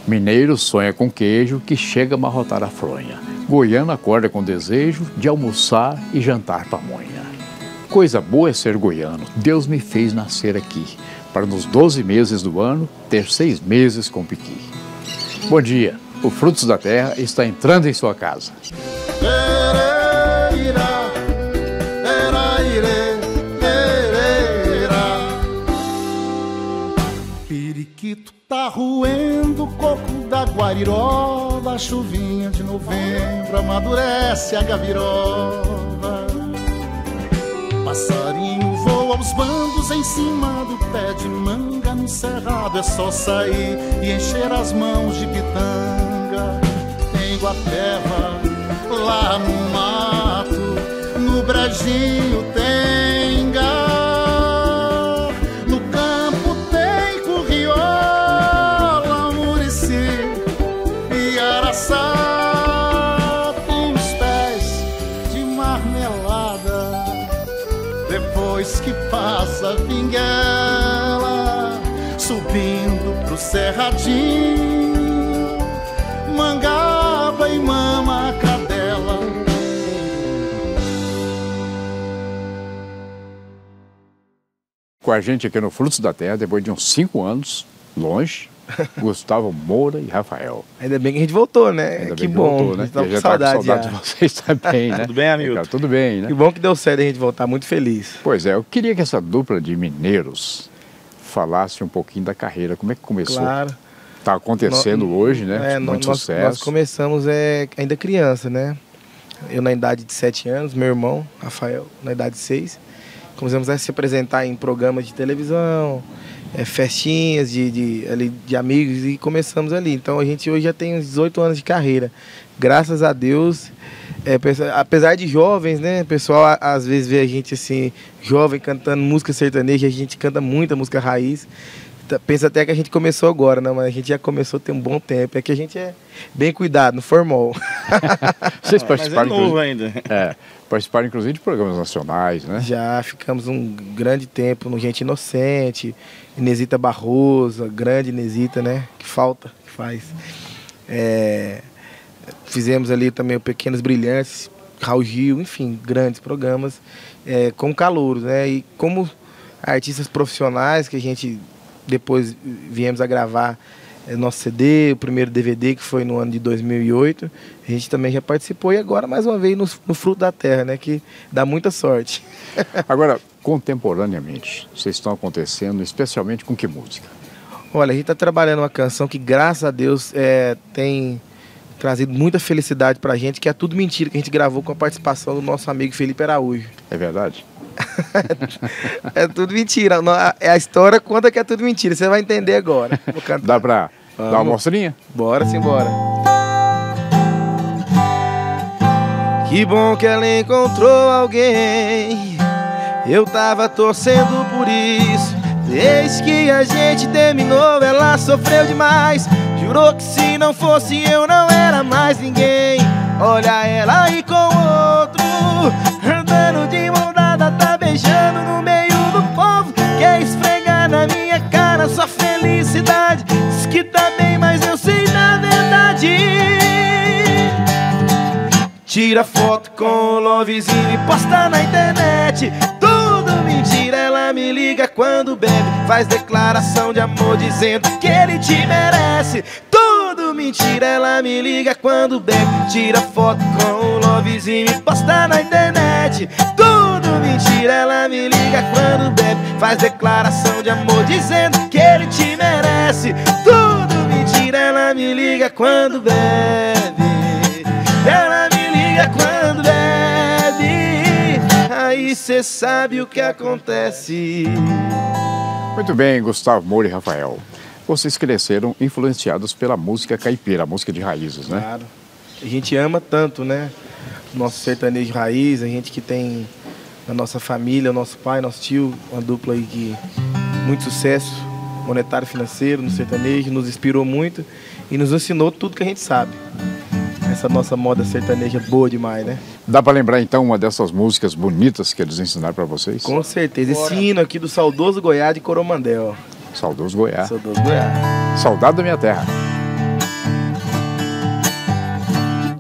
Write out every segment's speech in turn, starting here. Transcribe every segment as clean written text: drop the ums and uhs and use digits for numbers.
Mineiro sonha com queijo que chega a amarrotar a fronha. Goiano acorda com desejo de almoçar e jantar pamonha. Coisa boa é ser goiano, Deus me fez nascer aqui, para nos 12 meses do ano ter 6 meses com piqui. Bom dia, o Frutos da Terra está entrando em sua casa. Periquito tá roendo o coco da guariroba, a chuvinha de novembro amadurece a gabiroba. Passarinho voa aos bandos em cima do pé de manga no cerrado, é só sair e encher as mãos de pitanga. Em Guapeva, lá no mato, no brejinho tem gar, no campo tem curriola, murici e araçá, tem os pés de marmelada. Depois que passa a pinguela, subindo pro cerradinho, mangaba e mama a cadela. Com a gente aqui no Frutos da Terra, depois de uns 5 anos, longe, Gustavo Moura e Rafael. Ainda bem que a gente voltou, né? Ainda que bem bom. Voltou, né? Estamos já com saudade, tá com saudade de vocês também, né? Tudo bem, amigo? Cara, tudo bem, né? Que bom que deu certo a gente voltar, muito feliz. Pois é, eu queria que essa dupla de mineiros falasse um pouquinho da carreira, como é que começou? Claro. Tá acontecendo hoje, né? Muito sucesso. Nós começamos ainda criança, né? Eu na idade de 7 anos, meu irmão, Rafael, na idade de 6. Começamos a se apresentar em programas de televisão, festinhas de amigos, e começamos ali. Então a gente hoje já tem uns 18 anos de carreira. Graças a Deus, apesar de jovens, né? O pessoal às vezes vê a gente assim, jovem cantando música sertaneja, a gente canta muita música raiz. Pensa até que a gente começou agora, né? Mas a gente já começou tem um bom tempo. É que a gente é bem cuidado, no formal. Vocês participaram, mas é novo ainda. Participaram inclusive de programas nacionais, né? Já ficamos um grande tempo no Gente Inocente, Inesita Barroso, a grande Inesita, né? Que falta, que faz. Fizemos ali também o Pequenos Brilhantes, Raul Gil, enfim, grandes programas como calouros, né? E como artistas profissionais que a gente depois viemos a gravar nosso CD, o primeiro DVD, que foi no ano de 2008. A gente também já participou e agora mais uma vez no Fruto da Terra, né? Que dá muita sorte. Agora, contemporaneamente, vocês estão acontecendo, especialmente com que música? Olha, a gente está trabalhando uma canção que, graças a Deus, tem trazido muita felicidade pra gente, que é Tudo Mentira, que a gente gravou com a participação do nosso amigo Felipe Araújo. É verdade? É tudo mentira. A história conta que é tudo mentira. Você vai entender agora. Vou cantar. Dá pra dar uma mostrinha? Bora, simbora. Que bom que ela encontrou alguém. Eu tava torcendo por isso. Desde que a gente terminou, ela sofreu demais. Jurou que se não fosse eu, não era mais ninguém. Olha ela aí com outro, andando de mão dada, tá beijando no meio do povo. Quer esfregar na minha cara sua felicidade. Diz que tá bem, mas eu sei da verdade. Tira foto com o lovezinho e posta na internet. Tudo mentira, ela me liga quando bebe, faz declaração de amor dizendo que ele te merece. Tudo mentira, ela me liga quando bebe, tira foto com o lovezinho e posta na internet. Tudo mentira, ela me liga quando bebe, faz declaração de amor dizendo que ele te merece. Tudo mentira, ela me liga quando bebe, ela me liga quando bebe, aí cê sabe o que acontece. Muito bem, Gustavo Moura e Rafael. Vocês cresceram influenciados pela música caipira, a música de raízes, né? Claro. A gente ama tanto, né? Nosso sertanejo raiz, a gente que tem na nossa família, nosso pai, nosso tio, uma dupla aí que muito sucesso monetário, financeiro no sertanejo, nos inspirou muito e nos ensinou tudo que a gente sabe. Essa nossa moda sertaneja boa demais, né? Dá pra lembrar então uma dessas músicas bonitas que eles ensinaram pra vocês? Com certeza. Esse hino aqui do saudoso Goiás de Coromandel. Saudoso Goiás. Saudoso Goiás. Saudade da minha terra.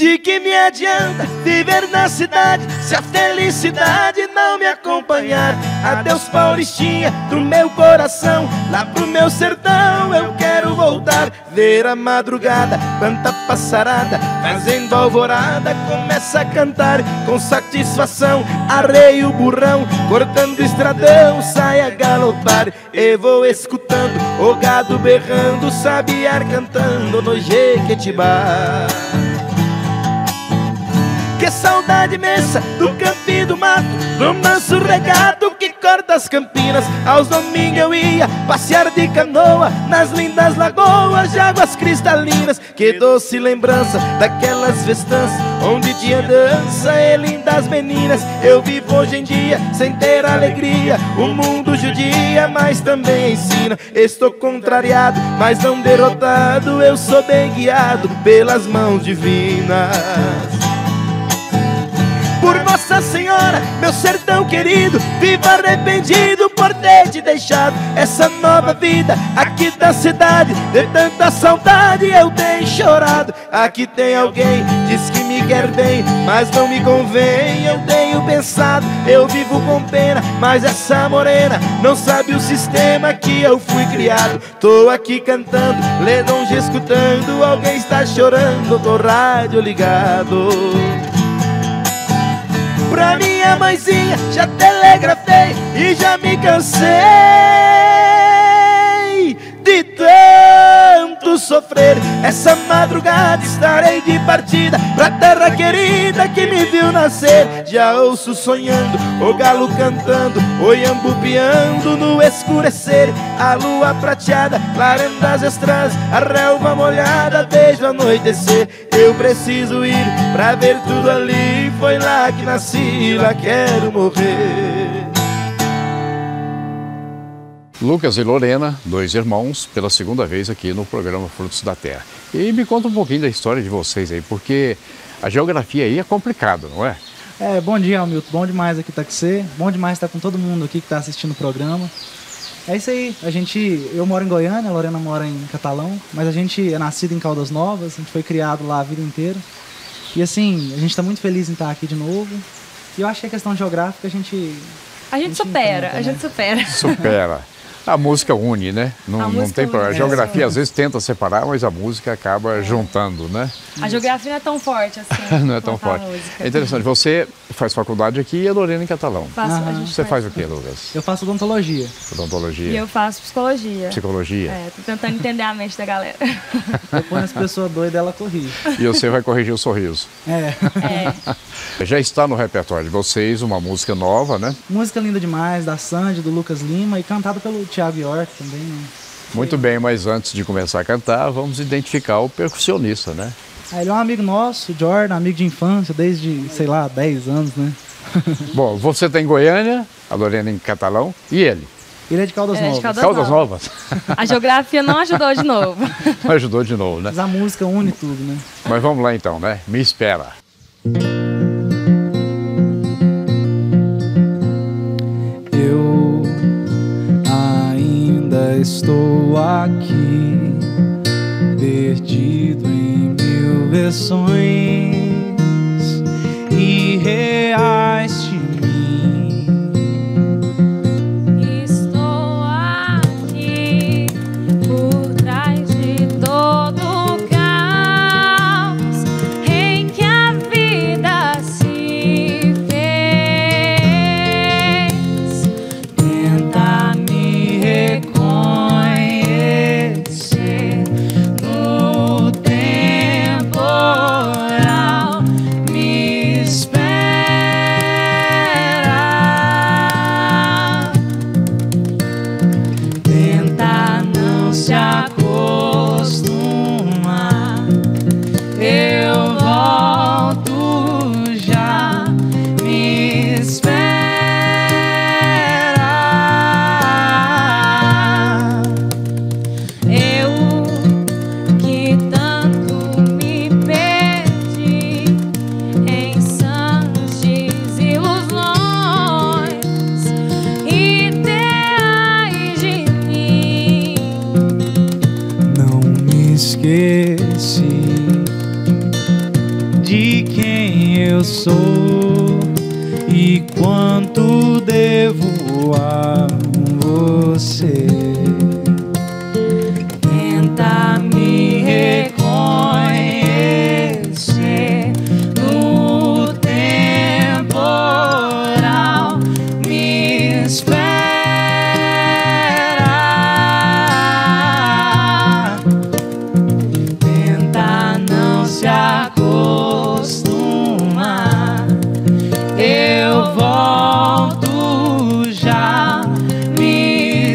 De que me adianta viver na cidade se a felicidade não me acompanhar? Adeus, Paulistinha do meu coração, lá pro meu sertão eu quero voltar. Ver a madrugada, quanta passarada, fazendo alvorada, começa a cantar com satisfação. Arreio o burrão, cortando o estradão, sai a galopar. E vou escutando o gado berrando, sabiar cantando no Jequitibá. Que saudade imensa do campo e do mato, do manso regato que corta as campinas. Aos domingos eu ia passear de canoa nas lindas lagoas de águas cristalinas. Que doce lembrança daquelas festanças onde tinha dança e lindas meninas. Eu vivo hoje em dia sem ter alegria, o mundo judia, mas também ensina. Estou contrariado, mas não derrotado, eu sou bem guiado pelas mãos divinas. Por Nossa Senhora, meu sertão querido, vivo arrependido por ter te deixado. Essa nova vida aqui da cidade, de tanta saudade eu tenho chorado. Aqui tem alguém, diz que me quer bem, mas não me convém, eu tenho pensado. Eu vivo com pena, mas essa morena não sabe o sistema que eu fui criado. Tô aqui cantando, de longe escutando, alguém está chorando com o rádio ligado. Pra minha mãezinha já telegrafei e já me cansei de tanto sofrer. Essa madrugada estarei de partida pra terra querida que me viu nascer. Já ouço sonhando, o galo cantando, o iambu piando no escurecer. A lua prateada, clarando as estradas, a relva molhada, vejo anoitecer. Eu preciso ir pra ver tudo ali, foi lá que nasci, lá quero morrer. Lucas e Lorena, dois irmãos, pela segunda vez aqui no programa Frutos da Terra. E me conta um pouquinho da história de vocês aí, porque a geografia aí é complicado, não é? Bom dia, Hamilton. Bom demais aqui estar com você. Bom demais estar com todo mundo aqui que está assistindo o programa. É isso aí. Eu moro em Goiânia, a Lorena mora em Catalão, mas a gente é nascido em Caldas Novas, a gente foi criado lá a vida inteira. E assim, a gente está muito feliz em estar aqui de novo. E eu acho que a questão geográfica a gente supera, enfrenta, a gente supera. Supera. A música une, né? Não tem problema. A geografia às vezes tenta separar, mas a música acaba juntando, né? A geografia não é tão forte assim. Não é tão forte. É interessante. Você faz faculdade aqui e a Lorena em Catalão. Você faz o quê, Lucas? Eu faço odontologia. Odontologia. E eu faço psicologia. Psicologia. Tô tentando entender a mente da galera. Depois as pessoas doidas, ela corrige. E você vai corrigir o sorriso. Já está no repertório de vocês uma música nova, né? Música linda demais, da Sandy, do Lucas Lima e cantada pelo Thiago York também, né? Muito bem, mas antes de começar a cantar, vamos identificar o percussionista, né? Ele é um amigo nosso, o Jordan, amigo de infância, desde, sei lá, 10 anos, né? Bom, você tá em Goiânia, a Lorena em Catalão, e ele? Ele é de Caldas Novas. Caldas Novas. A geografia não ajudou de novo. Não ajudou de novo, né? Mas a música une tudo, né? Mas vamos lá então, né? Me espera. Eu ainda estou aqui, perdido em mil versões irreais de mim. Estou aqui por trás de todo o caos em que a vida se fez. Tenta me reconhecer no temporal. Me espera. Tenta não se acostumar. Eu volto já. Me espera. Eu que tanto me perdi em sãs desilusões ideais de mim. Não me esqueci de quem eu sou e quanto devo a você. Tenta me reconhecer no temporal, me espera. Tenta não se acostumar, eu volto já, me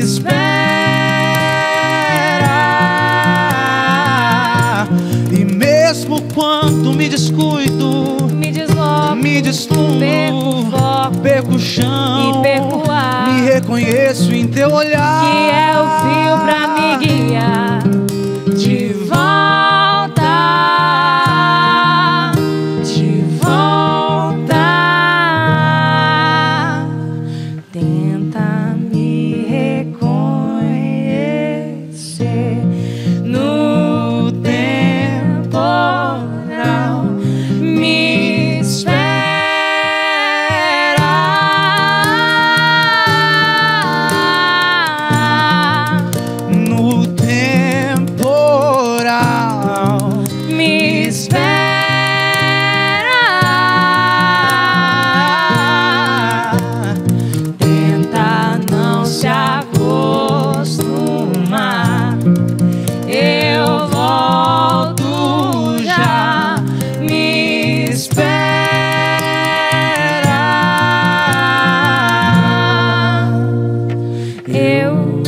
espera. E mesmo quando me descuido, Me desloco, me destruo, perco o foco perco o chão e perco o ar, me reconheço em teu olhar, que é o fio pra me guiar de volta, de volta. Tenta me reconhecer no temporal, me espera. no temporal. Me espera. Tenta não se acostumar, eu volto já, me espera. Eu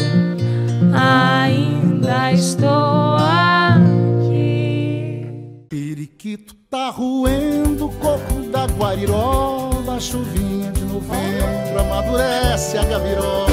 ainda estou aqui. Periquito tá roendo o coco da guarirola, chuvinha de novembro amadurece a gavirola.